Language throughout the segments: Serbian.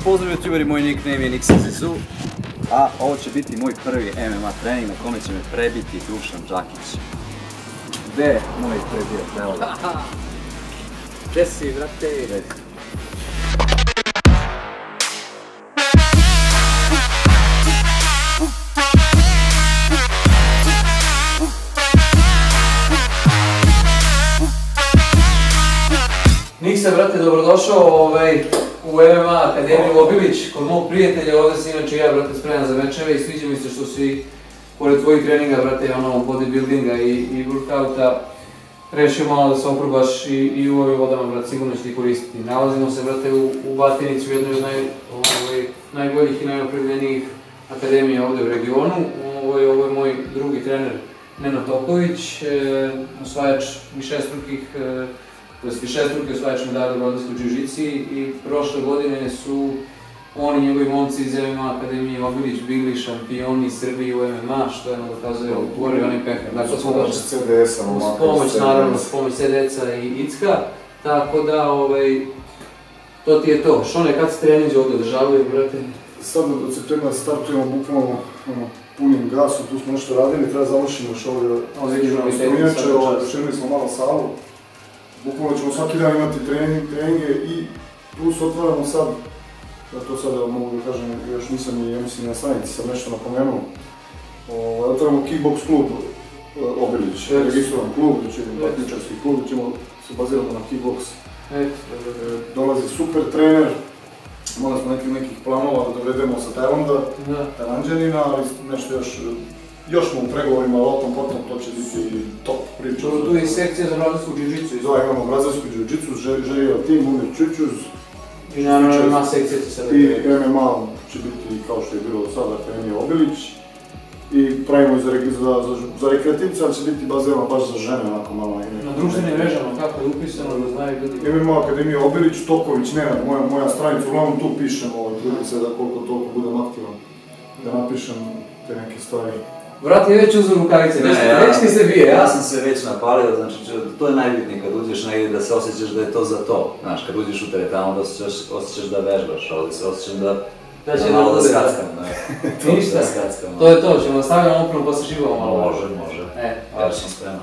Pozdrav youtuberi, moj nickname je Niksazizu, a ovo će biti moj prvi MMA trening na kome će me prebiti Dušan Đakić. Gde je moj prebio? Evo ga. Gde si, brate? Niksa, brate, dobrodošao u MMA Akademiju Obilić, kod mog prijatelja. Ovdje si inače ja, brate, spreman za mečeve i sviđa mi se što si, pored tvojih treninga, brate, bodybuildinga i workouta, rešio malo da se oprobaš i u ovim vodama, brate, sigurno će ti koristiti. Nalazimo se, brate, u Batinici, u jednoj od najboljih i najopremljenijih akademija ovdje u regionu. Ovo je moj drugi trener, Nenad Toković, osvajač višestrukih osvajač medalja u Brodarskoj džiu-žici i prošle godine su oni i njegovi momci iz MMA Akademije Obilić bili šampioni Srbije u MMA, što je dokazuje otvorio onaj pehar. Dakle, smo došli uz pomoć, naravno, s pomoć CDC-a i Icka, tako da, to ti je to. Šone, kad se treninzi ovdje održavaju, brate? Sad od septembra startujemo bukvalno punim gasom, tu smo nešto radili, treba završimo još ove strunjače, došli smo malo salu. Bukvalno ćemo svaki dan imati treninge i plus otvaramo sad, to sada mogu da kažem, još nisam i mislim na stranici sad nešto napomenuo, otvaramo kickbox klub Obilić, registrovan klub, znači batničarski klub, ćemo se bazirati na kickbox. Dolazi super trener, imali smo nekih planova da dovedemo sa Tajlanda, Tajlanđanina, ali nešto još smo u pregovorima, ali o tom potom to će biti top priča. Tu je sekcija za brazilijsku džiu-žicu. Da, imamo brazilijsku džiu-žicu, želio tim, Munir Čučuz. I naravno MMA sekcija će se I MMA će biti kao što je bilo do sada, Akademija Obilić. I pravimo za rekreativce, ali će biti bazirano baš za žene, onako malo. Na društvenim mrežama, kako je upisano, da znaju ljudi? MMA Akademija Obilić, Toković, Nenad, moja stranica, uglavnom tu pišem, trudim se da koliko toliko budem aktivan, da napišem te neke stvari. Brat je već uzor rukavice, već ti se bije, ja? Ja sam se već napalio, znači to je najbitnije kad uđeš negdje da se osjećaš da je to za to. Znaš, kad uđeš u teretanu onda osjećaš da vežbaš, ovdje se osjećaš da malo da skackam. Ništa, to je to, ćemo nastavljamo upravo posle živamo malo. Može, ja sam spreman.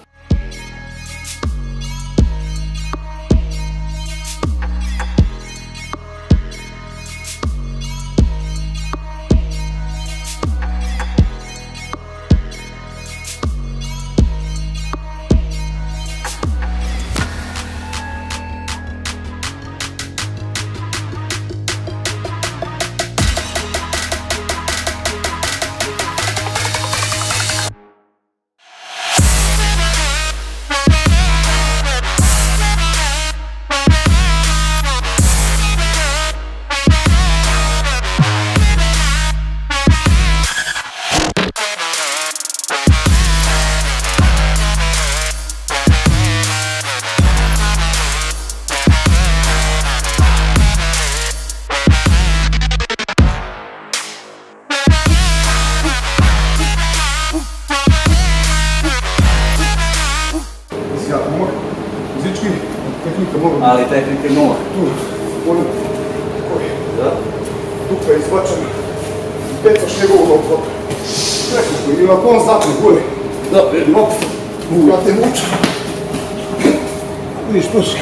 Ali tehnika je nula. Tu, ono, koji? Da? Duka je izbačena, pecaš njegovog opota. Tehniku, ili ako on zapne, gori. Da, vidim. Ja te mučam. Vidiš, točka.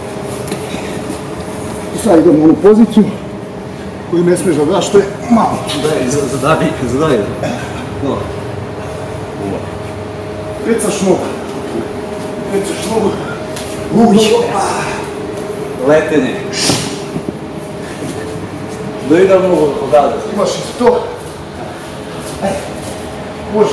I sad idemo u onu poziciju koju ne smiješ da daš, to je malo. Zadaj. Pecaš nogu. Letenje. Da idem mnogo odavde. Imaš i to. Može.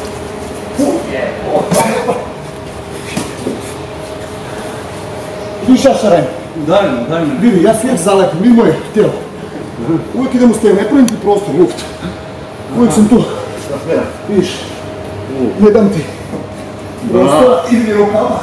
Vidiš ja šarem? Daj mi. Vidi, ja se uvijek zalepim, vidi moje tijelo. Uvijek idem u stevu, ne pravim ti prostor, luft. Uvijek sam tu. Vidiš, ne dam ti prostora, idi rukama.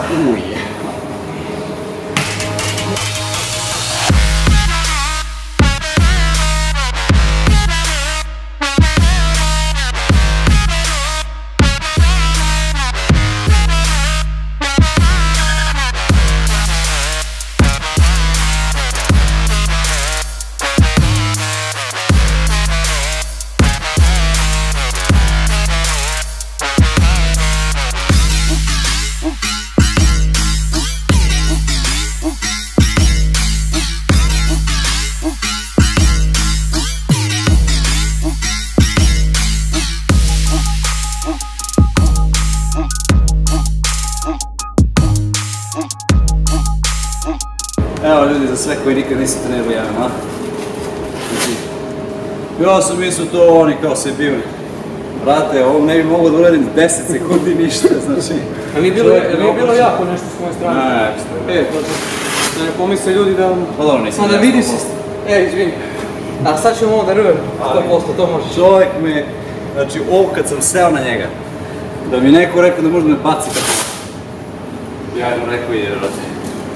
Evo ljudi, za sve koji nikad nisu trenirali MMA. Znači, ja sam mislio to oni kao se bili. Brate, ovo ne bi mogao da uradim 10 sekundi ništa, znači... A nije bilo jako nešto s moje strane? Ne, da ne pomisle ljudi da... Pa dobro, nisam da vidi se... izvini. A sad ćemo ovo da rvem, 100%, to možeš. Čovjek me, znači ovo kad sam seo na njega, da mi neko rekao da možda me baci tako. Ja jednom rekao ide, brate.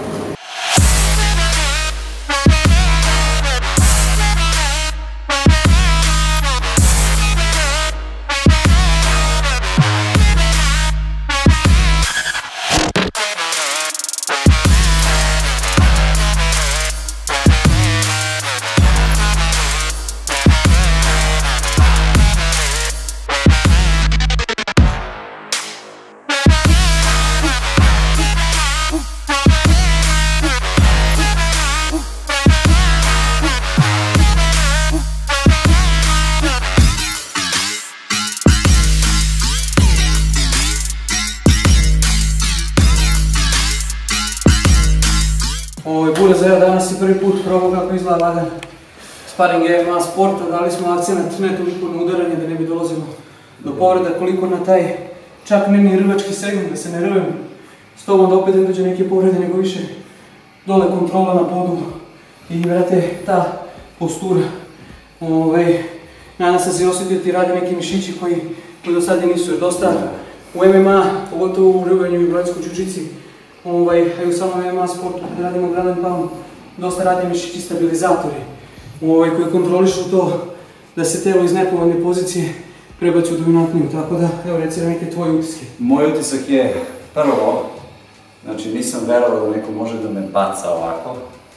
Bureza, evo danas je prvi put probao kako izgleda lagan sparing MMA sporta, dali smo akcenat ne toliko na udaranje da ne bi dolazilo do povreda, koliko na taj čak ne ni rvački segment, da se ne rvem s tobom da opet ne dođe neke povrede, nego više dole kontrola na podu i vrate ta postura. Nadam se osjetio ti radi neki mišići koji do sada nisu, jer dosta u MMA, pogotovo u rvanju i u brazilskoj džiu-džici, a i u samom MMA sportu kada radimo ground and pound, dosta radi mišići stabilizatori koji kontrolišu to da se telo iz nepovoljne pozicije prebaci u dominantniju, tako da evo reci na neke tvoje utiske. Moj utisak je prvo, znači nisam verovao da neko može da me baca ovako.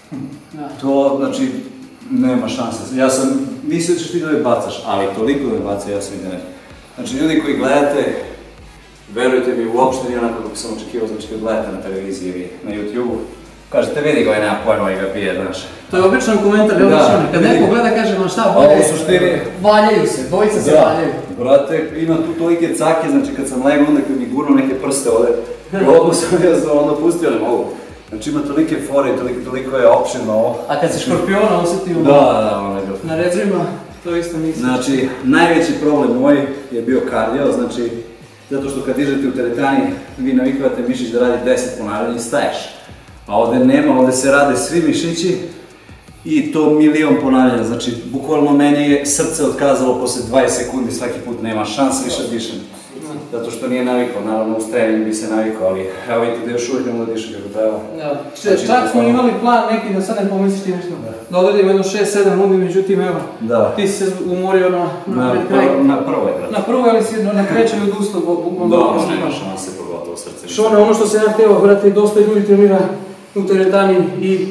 To, znači, nema šanse. Ja sam mislio da ćeš ti da me bacaš, ali toliko da me baca, ja sam vidio nešto. Znači ljudi koji gledate, verujte mi, uopšte nije onako kako sam očekivao, znači kad gledate na televiziji ili na YouTube-u, kažete vidi ga i nema pojma i ga pije, znaš. To je običan komentar, je običan. Kad neko gleda kaže ma šta, valjaju se, dvojica se valjaju. Brate, ima tu tolike cake, znači kad sam legao onda kad mi gurno neke prste ovde, odmah sam ja onda pustio, ne mogu. Znači ima tolike fore i toliko je opširno ovo. A kad se škorpiona osetio na redzima, to isto nisam. Znači, najveći problem moj je bio kardio, znači, zato što kad ižete u teretani, vi navikavate mišić da radi 10 ponavljanja i staješ. A ovde nema, ovde se rade svi mišići i to milion ponavljanja, znači, bukvalno meni je srce otkazalo posle 20 sekundi, svaki put nema šanse više dišem. Zato što nije navikao, naravno uz trening bi se navikao, ali evo vidite da još uvijek ne mogu da dišem kako treba. Čak smo imali plan neki da sad ne pomisliš ti nešto. Da odradimo jedno 6-7 rundi, međutim evo, ti si se umorio na kraj. Na prvoj, brate. Na prvoj, ali si na krećanju odustao, bukvalno. Da, nema šanse, pogotovo srce. Šone, ono što se ja hteo, brate, dosta ljudi trenira u teretani i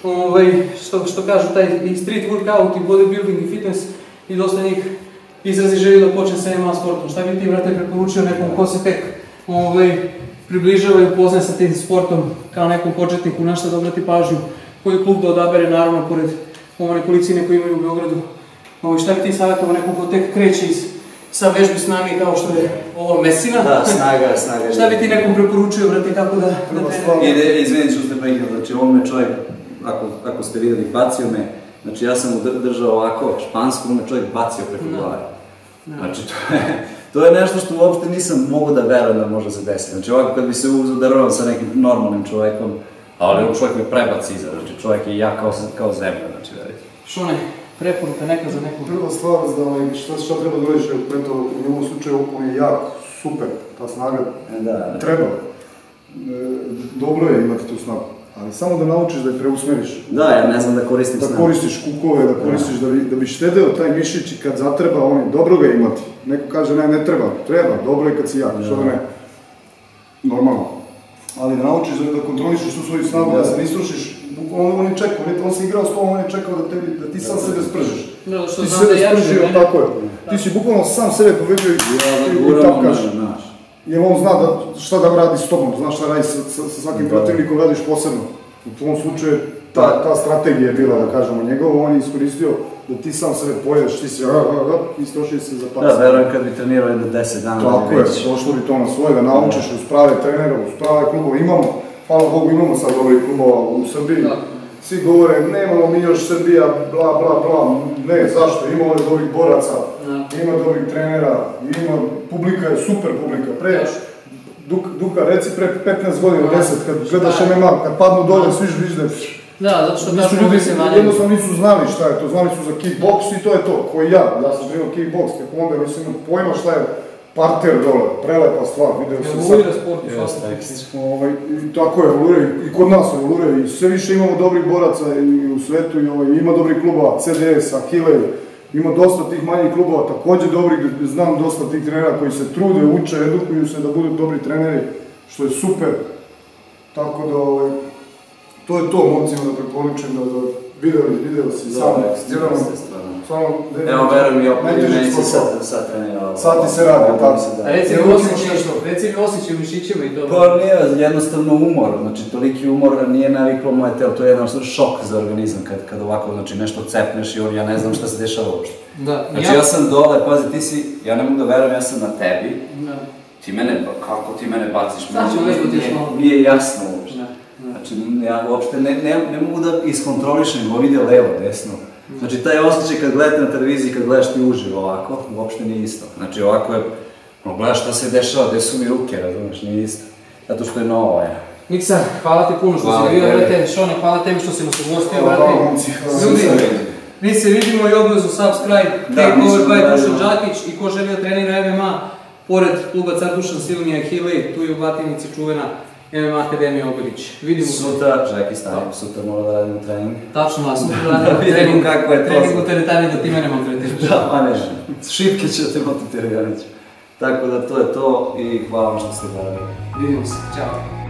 što kažu, taj i street workout, i bodybuilding, i fitness, i dosta njih izrazi želju da počne sa MMA sportom. Šta bi ti, brate, preporučio nekom ko se tek približava i upoznaje sa tim sportom kao nekom početniku, na šta da obrati pažnju, koji klub da odabere, naravno, pored nekolicine koji imaju u Beogradu. Šta bi ti savjetovao nekom ko tek kreće sa vežbi snage kao što je ovo mesina? Da, snaga. Šta bi ti nekom preporučio, brate, kako da trenira? Izvinite što ste prekidali, znači ovo me čovjek, ako ste vidjeli, bacio me, znači ja sam mu držao ovako špansku, me čovjek bacio preko glave. Znači to je nešto što uopšte nisam mogao da verujem da može se desiti. Znači ovako kad bi se udarovao sa nekim normalnim čovjekom, ali ovo čovjek me prebaci iza, znači čovjek je ja kao zemlja, znači verite. Šone, preporuka neka za nekog? Prva stvar, šta treba da uradiš, u ovom slučaju on je jak, super, ta snaga treba. Dobro je imati tu snagu, ali samo da naučiš da je preusmeriš. Da, ja ne znam da koristim snagu. Da koristiš kukove, da koristiš da bi štedeo taj mišić i kad zatreba, on je dobro ga imati. Neko kaže ne treba, dobro je kad si jak, što da ne. Normalno. Ali da naučiš da kontrolišeš tu svoju snagu, da se ne istrošiš. On je čekao, on se igrao s tobom, on je čekao da ti sam sebe spržiš. Ti si sebe spržio, tako je. Ti si bukvalno sam sebe povedio i tapkaš. Jer on zna šta da radi s tobom, zna šta radi sa svakim protivnikom, radiš posebno. U tom slučaju ta strategija je bila, da kažemo, njegovo, on je iskoristio da ti sam sebe pojedeš, ti si istrošio se za par. Da, verujem kad bi trenirao jedno 10 dana. Tako je, došlo bi to na svoje, da naučiš uz prave trenere, uz prave klubove. Imamo, hvala Bogu, imamo sad dobrih klubova u Srbiji svi govore, nemamo mi još Srbija, bla bla bla, ne, zašto, ima ovdje dobrih boraca, ima dobrih trenera, ima, publika je super publika, Duka, reci pre 15 godina, 10, kad gledaš MMA, kad padnu dole, svi žvižde. Da, zato što kažu ljudi se vanjaju. Jednostavno nisu znali šta je to, znali su za kickboks i to je to, koji ja sam trenirao kickboks, kako onda nisam imao pojma šta je parter dole, prelepa stvar, video sam sad. Evoluira sport u svakom. Tako je, evoluira i kod nas evoluira i sve više imamo dobrih boraca i u svetu i ima dobrih klubova, CDS, Ahile, ima dosta tih manjih klubova, također dobrih, znam dosta tih trenera koji se trude, uče, edukuju se da budu dobri treneri, što je super. Tako da, to je to, momcima da preporučujem da video si samo, evo, verujem i opet meni se sad trenirao. Sad ti se radi, tako se da. Reci mi osjećaj u mišićima i to. Pa nije, jednostavno umor, znači toliki umor nije naviklo moje telo, to je jednostavno šok za organizam kad ovako, znači nešto cepneš i ja ne znam šta se dešava uopšte. Znači ja sam dole, pazi ti si, ja ne mogu da verujem, ja sam na tebi, ti mene, kako ti mene baciš, nije jasno uopšte. Znači ja uopšte ne mogu da iskontrolišem, go vide levo, desno. Znači taj osjećaj kad gledate na televiziji, kad gledaš ti uživo ovako, uopšte nije isto. Znači ovako je, gledaš šta se dešava, gde su mi ruke, razumiješ, nije isto. Zato što je novo, ja. Miksa, hvala ti puno što si bio, brate. Šone, hvala tebi što si nas ugostio, brate. Ljudi, mi se vidimo i obavezno subscribe, Takeover by Dušan Đakić i ko želi da trenira MMA, pored kluba Car Dušan Silnija i Ahile, tu je u Batinici čuvena MMA Akademija Obilić. Vidimo se. Sutra, Žaki stavim, sutra mora da radimo trening. Tačno, a sutra radimo trening, trening u teretani da ti mene maltretiraš. Da, pa ne, šipke će te maltretirati. Tako da to je to i hvala vam što ste gledali. Vidimo se, ćao.